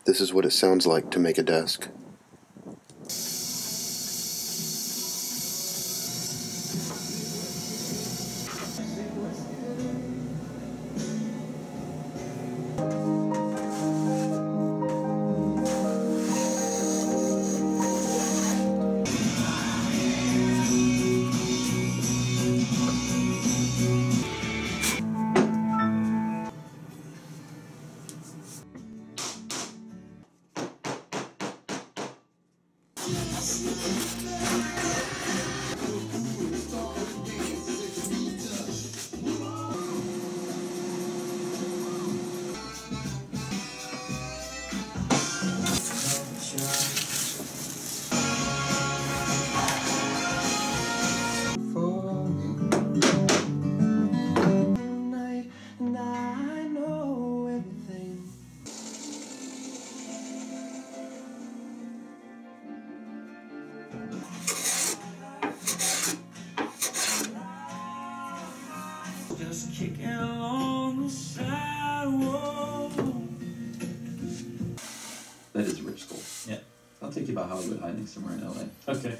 This is what it sounds like to make a desk. Just kicking along the sidewalk. That is a rich school. Yeah. I'll take you about Hollywood hiding somewhere in LA. Okay.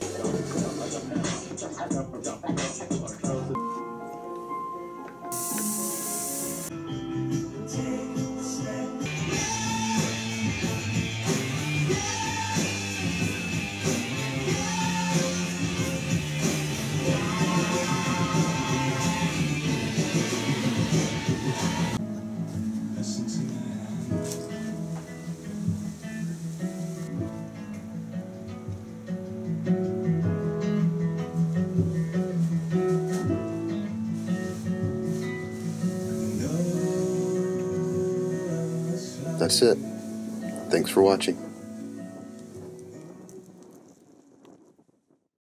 That's it. Thanks for watching.